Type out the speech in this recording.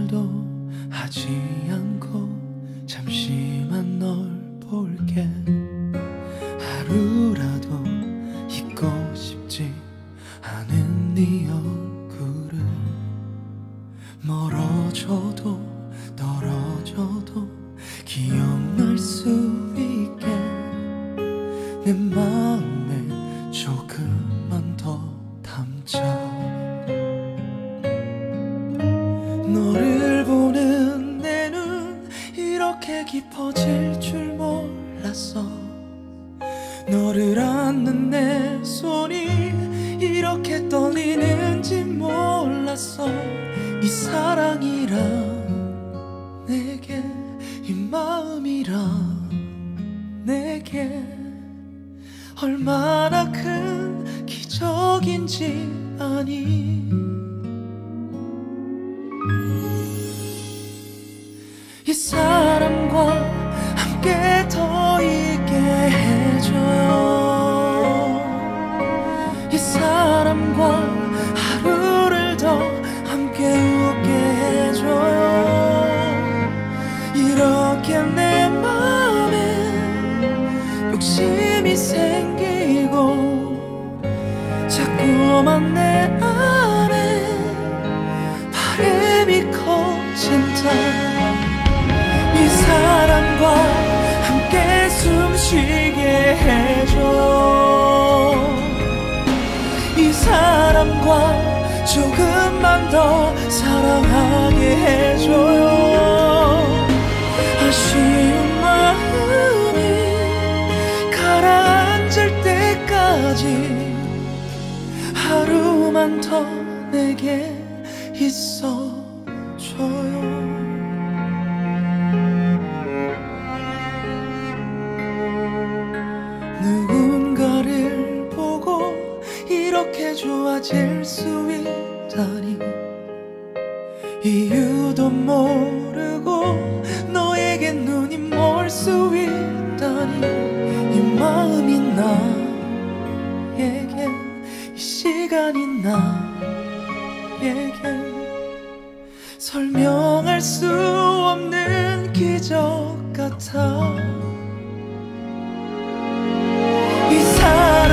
말도 하지 않고 잠시만 널 볼게. 하루라도 잊고 싶지 않은 네 얼굴을. 멀어져도 떨어져도 기억날 수 있게 내 마음에 조금만 더 담자. 너를 보는 내 눈 이렇게 깊어질 줄 몰랐어. 너를 안는 내 손이 이렇게 떨리는지 몰랐어. 이 사랑이란 내게, 이 마음이란 내게 얼마나 큰 기적인지 아니. 이 사람과 함께 더 있게 해줘요. 이 사람과 하루를 더 함께 웃게 해줘요. 이렇게 내 마음에 욕심이 생기고 자꾸만 내 안에 바람이 커진다. 이 사람과 함께 숨쉬게 해줘. 이 사람과 조금만 더 사랑하게 해줘요. 아쉬운 마음이 가라앉을 때까지 하루만 더 내게 있어줘요. 누군가를 보고 이렇게 좋아질 수 있다니. 이유도 모르고 너에게 눈이 멀 수 있다니. 이 마음이 나에겐, 이 시간이 나에겐 설명할 수 없는 기적 같아. 이 사람